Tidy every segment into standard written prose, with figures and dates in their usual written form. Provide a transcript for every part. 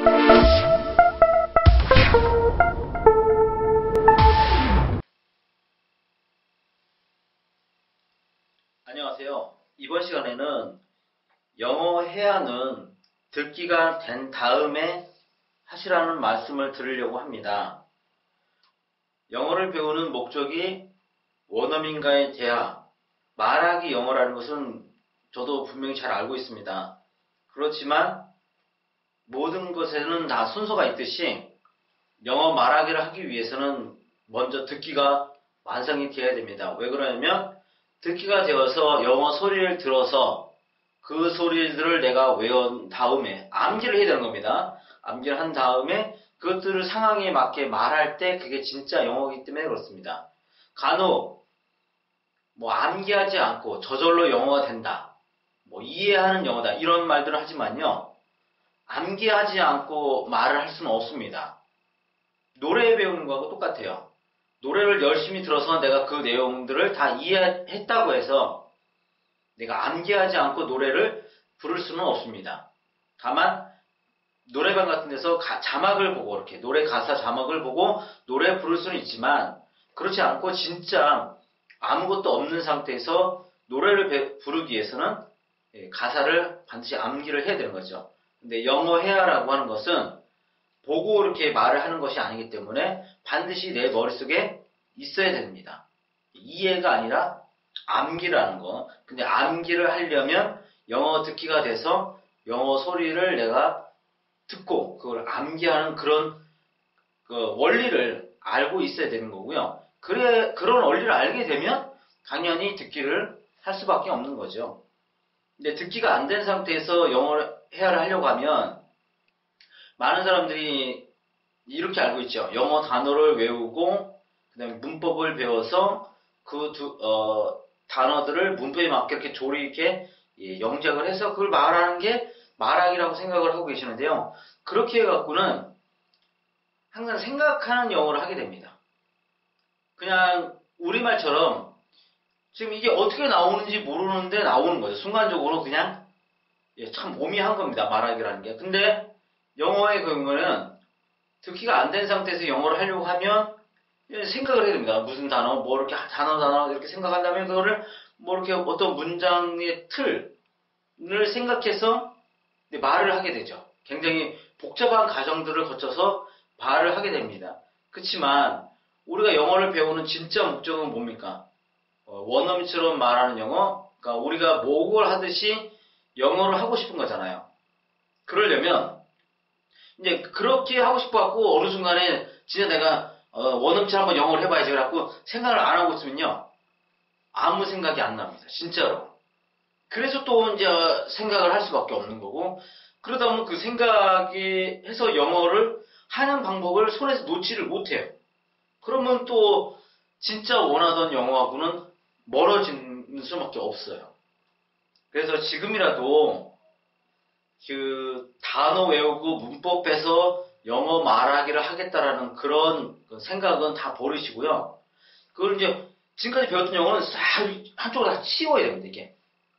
안녕하세요. 이번 시간에는 영어 회화는 듣기가 된 다음에 하시라는 말씀을 드리려고 합니다. 영어를 배우는 목적이 원어민과의 대화, 말하기 영어라는 것은 저도 분명히 잘 알고 있습니다. 그렇지만 모든 것에는 다 순서가 있듯이 영어 말하기를 하기 위해서는 먼저 듣기가 완성이 되어야 됩니다. 왜 그러냐면 듣기가 되어서 영어 소리를 들어서 그 소리들을 내가 외운 다음에 암기를 해야 되는 겁니다. 암기를 한 다음에 그것들을 상황에 맞게 말할 때 그게 진짜 영어이기 때문에 그렇습니다. 간혹 암기하지 않고 저절로 영어가 된다. 이해하는 영어다. 이런 말들을 하지만요. 암기하지 않고 말을 할 수는 없습니다. 노래 배우는 거하고 똑같아요. 노래를 열심히 들어서 내가 그 내용들을 다 이해했다고 해서 내가 암기하지 않고 노래를 부를 수는 없습니다. 다만 노래방 같은 데서 자막을 보고 이렇게 노래 가사 자막을 보고 노래 부를 수는 있지만 그렇지 않고 진짜 아무것도 없는 상태에서 노래를 부르기 위해서는 가사를 반드시 암기를 해야 되는 거죠. 근데 영어 회화라고 하는 것은 보고 이렇게 말을 하는 것이 아니기 때문에 반드시 내 머릿속에 있어야 됩니다. 이해가 아니라 암기라는 거. 근데 암기를 하려면 영어 듣기가 돼서 영어 소리를 내가 듣고 그걸 암기하는 그런 원리를 알고 있어야 되는 거고요. 그런 원리를 알게 되면 당연히 듣기를 할 수밖에 없는 거죠. 근데 듣기가 안 된 상태에서 영어 회화를 하려고 하면 많은 사람들이 이렇게 알고 있죠. 영어 단어를 외우고 그다음에 문법을 배워서 그 단어들을 문법에 맞게 이렇게 조리 있게 영작을 해서 그걸 말하는 게 말하기라고 생각을 하고 계시는데요. 그렇게 해갖고는 항상 생각하는 영어를 하게 됩니다. 그냥 우리말처럼 지금 이게 어떻게 나오는지 모르는데 나오는 거죠. 순간적으로 그냥 참 오미한 겁니다. 말하기라는 게. 근데 영어의 경우는 듣기가 안 된 상태에서 영어를 하려고 하면 생각을 해야 됩니다. 무슨 단어, 이렇게 단어 이렇게 생각한 다음에 그거를 이렇게 어떤 문장의 틀을 생각해서 말을 하게 되죠. 굉장히 복잡한 과정들을 거쳐서 말을 하게 됩니다. 그렇지만 우리가 영어를 배우는 진짜 목적은 뭡니까? 원어민처럼 말하는 영어, 그러니까 우리가 모국어를 하듯이 영어를 하고 싶은 거잖아요. 그러려면 이제 그렇게 하고 싶어갖고 어느 순간에 진짜 내가 원어민처럼 한번 영어를 해봐야지 그래갖고 생각을 안 하고 있으면요 아무 생각이 안 납니다. 진짜로. 그래서 또 이제 생각을 할 수밖에 없는 거고 그러다 보면 그 생각이 해서 영어를 하는 방법을 손에서 놓지를 못해요. 그러면 또 진짜 원하던 영어하고는 멀어지는 수밖에 없어요. 그래서 지금이라도 그 단어 외우고 문법 빼서 영어 말하기를 하겠다라는 그런 생각은 다 버리시고요. 그걸 이제 지금까지 배웠던 영어는 싹 한쪽으로 다 치워야 됩니다. 이게.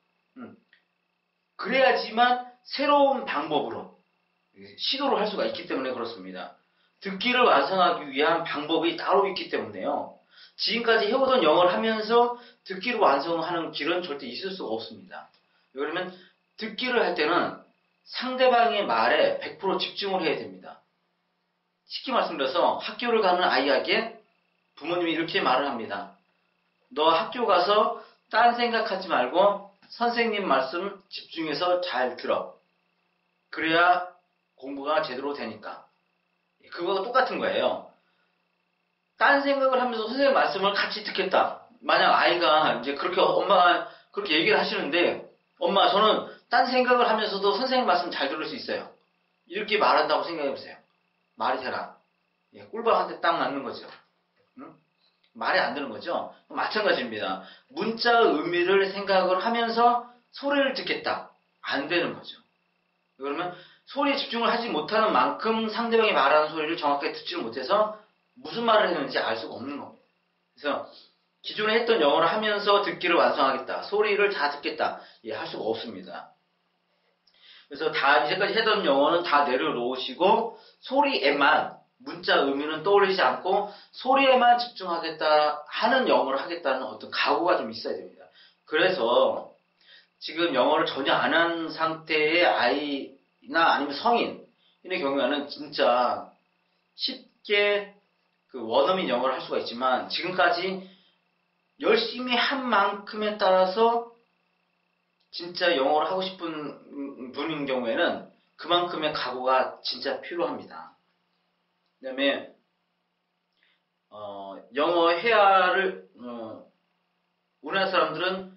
그래야지만 새로운 방법으로 시도를 할 수가 있기 때문에 그렇습니다. 듣기를 완성하기 위한 방법이 따로 있기 때문에요. 지금까지 해오던 영어를 하면서 듣기를 완성하는 길은 절대 있을 수가 없습니다. 왜냐하면 듣기를 할 때는 상대방의 말에 100% 집중을 해야 됩니다. 쉽게 말씀드려서 학교를 가는 아이에게 부모님이 이렇게 말을 합니다. 너 학교 가서 딴 생각하지 말고 선생님 말씀 집중해서 잘 들어. 그래야 공부가 제대로 되니까. 그거가 똑같은 거예요. 딴 생각을 하면서 선생님 말씀을 같이 듣겠다. 만약 아이가 이제 그렇게 엄마가 그렇게 얘기를 하시는데 엄마 저는 딴 생각을 하면서도 선생님 말씀 잘 들을 수 있어요. 이렇게 말한다고 생각해 보세요. 말이 되나? 꿀밤한테 딱 맞는 거죠. 응? 말이 안 되는 거죠. 마찬가지입니다. 문자 의미를 생각을 하면서 소리를 듣겠다. 안 되는 거죠. 그러면 소리에 집중을 하지 못하는 만큼 상대방이 말하는 소리를 정확하게 듣지를 못해서 무슨 말을 했는지 알 수가 없는 겁니다. 그래서 기존에 했던 영어를 하면서 듣기를 완성하겠다. 소리를 다 듣겠다. 할 수가 없습니다. 그래서 다 이제까지 했던 영어는 다 내려놓으시고 소리에만 문자 의미는 떠올리지 않고 소리에만 집중하겠다 하는 영어를 하겠다는 어떤 각오가 좀 있어야 됩니다. 그래서 지금 영어를 전혀 안 한 상태의 아이나 아니면 성인의 경우에는 진짜 쉽게 그 원어민 영어를 할 수가 있지만 지금까지 열심히 한 만큼에 따라서 진짜 영어를 하고 싶은 분인 경우에는 그만큼의 각오가 진짜 필요합니다. 그 다음에 영어 회화를 우리나라 사람들은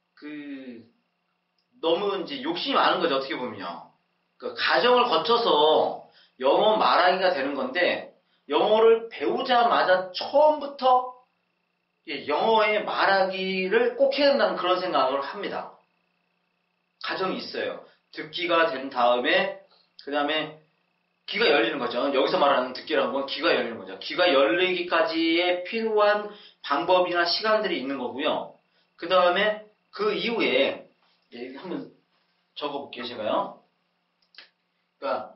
너무 이제 욕심이 많은 거죠. 어떻게 보면요. 그 과정을 거쳐서 영어 말하기가 되는 건데 영어를 배우자마자 처음부터 영어의 말하기를 꼭 해야 된다는 그런 생각을 합니다. 과정이 있어요. 듣기가 된 다음에 그 다음에 귀가 열리는 거죠. 여기서 말하는 듣기라는 건 귀가 열리는 거죠. 귀가 열리기까지의 필요한 방법이나 시간들이 있는 거고요. 그 다음에 그 이후에 한번 적어볼게요. 제가요. 그러니까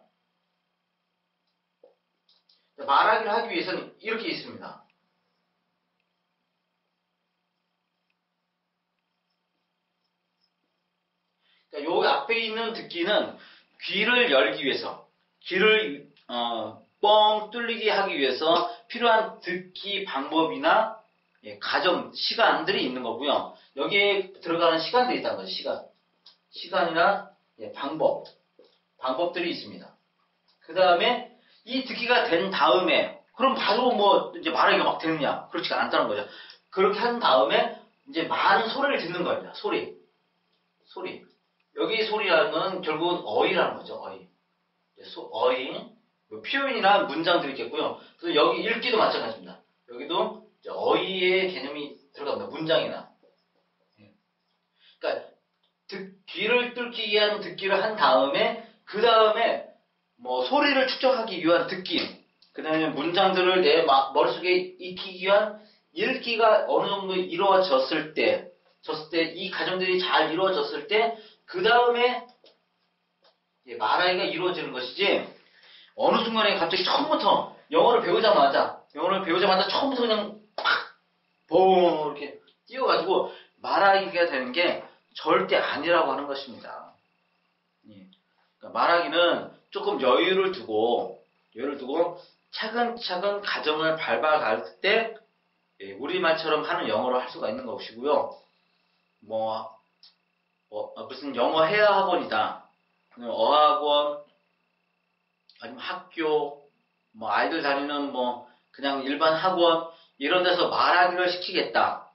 말하기를 하기 위해서는 이렇게 있습니다. 그러니까 요 앞에 있는 듣기는 귀를 열기 위해서, 귀를 뻥 뚫리게 하기 위해서 필요한 듣기 방법이나 과정, 시간들이 있는 거고요. 여기에 들어가는 시간들이 있다는 거죠. 시간이나 방법들이 있습니다. 그 다음에 이 듣기가 된 다음에 그럼 바로 뭐 이제 말하기가 막 되느냐? 그렇지가 않다는 거죠. 그렇게 한 다음에 이제 많은 소리를 듣는 겁니다. 소리. 여기 소리라는 건 결국은 어휘라는 거죠. 어휘. 표현이나 문장들이 있겠고요. 그래서 여기 읽기도 마찬가지입니다. 여기도 어휘의 개념이 들어갑니다. 문장이나. 그러니까 귀를 뚫기 위한 듣기를 한 다음에 그 다음에 뭐 소리를 축적하기 위한 듣기, 그 다음에 문장들을 내 머릿속에 익히기 위한 읽기가 어느 정도 이루어졌을 때 이 과정들이 잘 이루어졌을 때 그 다음에 말하기가 이루어지는 것이지 어느 순간에 갑자기 처음부터 영어를 배우자마자 처음부터 그냥 팍 이렇게 뛰어가지고 말하기가 되는 게 절대 아니라고 하는 것입니다. 그러니까 말하기는 조금 여유를 두고 차근차근 과정을 밟아갈 때 우리말처럼 하는 영어를 할 수가 있는 것이고요. 무슨 영어 회화 학원이다, 어학원, 아니면 학교, 아이들 다니는 그냥 일반 학원 이런 데서 말하기를 시키겠다.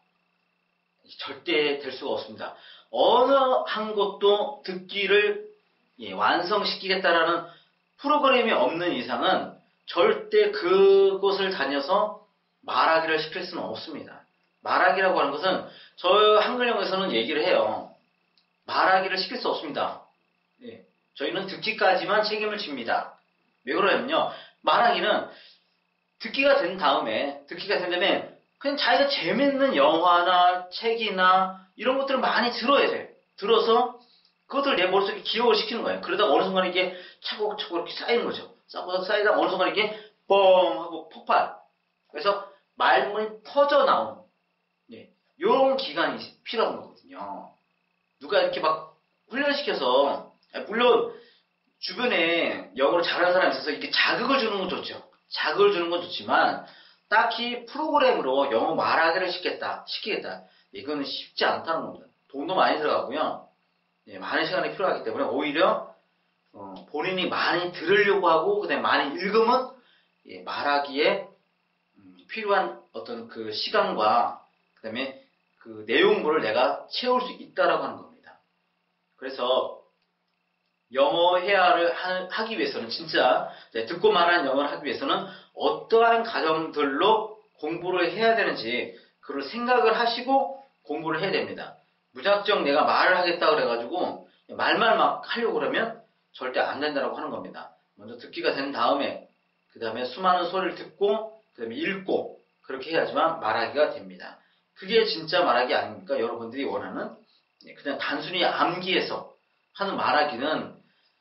절대 될 수가 없습니다. 어느 한 곳도 듣기를 완성시키겠다라는 프로그램이 없는 이상은 절대 그곳을 다녀서 말하기를 시킬 수는 없습니다. 말하기라고 하는 것은 저 한글 영어에서는 얘기를 해요. 말하기를 시킬 수 없습니다. 저희는 듣기까지만 책임을 집니다. 왜 그러냐면요. 말하기는 듣기가 된 다음에 그냥 자기가 재밌는 영화나 책이나 이런 것들을 많이 들어야 돼요. 들어서 그것들을 내 머릿속에 기억을 시키는 거예요. 그러다가 어느 순간 이게 차곡차곡 이렇게 쌓이는 거죠. 쌓이다가 어느 순간 이게 뻥 하고 폭발. 그래서 말문이 터져 나오는 이런 기간이 필요한 거거든요. 누가 이렇게 막 훈련시켜서, 물론 주변에 영어를 잘하는 사람이 있어서 이렇게 자극을 주는 건 좋죠. 자극을 주는 건 좋지만 딱히 프로그램으로 영어 말하기를 시키겠다. 이거는 쉽지 않다는 겁니다. 돈도 많이 들어가고요. 많은 시간이 필요하기 때문에 오히려 본인이 많이 들으려고 하고 그다음에 많이 읽으면 말하기에 필요한 어떤 그 시간과 그다음에 그 내용물을 내가 채울 수 있다라고 하는 겁니다. 그래서 영어 회화를 하기 위해서는 진짜 듣고 말하는 영어를 하기 위해서는 어떠한 과정들로 공부를 해야 되는지 그걸 생각을 하시고 공부를 해야 됩니다. 무작정 내가 말을 하겠다 그래가지고 말만 막 하려고 그러면 절대 안 된다고 하는 겁니다. 먼저 듣기가 된 다음에 그 다음에 수많은 소리를 듣고 그 다음에 읽고 그렇게 해야지만 말하기가 됩니다. 그게 진짜 말하기 아닙니까? 여러분들이 원하는 그냥 단순히 암기해서 하는 말하기는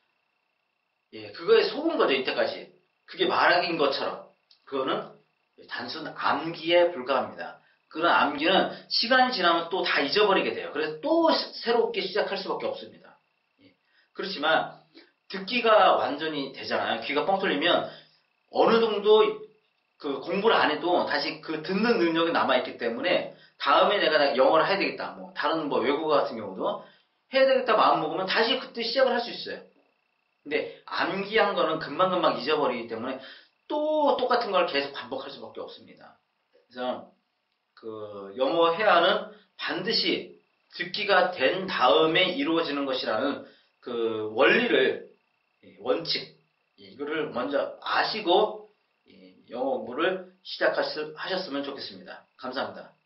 예, 그거에 속은 거죠, 이때까지. 그게 말하기인 것처럼. 그거는 단순 암기에 불과합니다. 그런 암기는 시간이 지나면 또 다 잊어버리게 돼요. 그래서 또 새롭게 시작할 수밖에 없습니다. 예. 그렇지만 듣기가 완전히 되잖아요. 귀가 뻥 뚫리면 어느 정도 그 공부를 안 해도 다시 그 듣는 능력이 남아있기 때문에 다음에 내가 영어를 해야 되겠다. 뭐 다른 뭐 외국어 같은 경우도 해야 되겠다 마음 먹으면 다시 그때 시작을 할 수 있어요. 근데 암기한 거는 금방금방 잊어버리기 때문에 또 똑같은 걸 계속 반복할 수밖에 없습니다. 그래서 그 영어 회화는 반드시 듣기가 된 다음에 이루어지는 것이라는 그 원리를 원칙 이거를 먼저 아시고 영어 공부를 시작하셨으면 좋겠습니다. 감사합니다.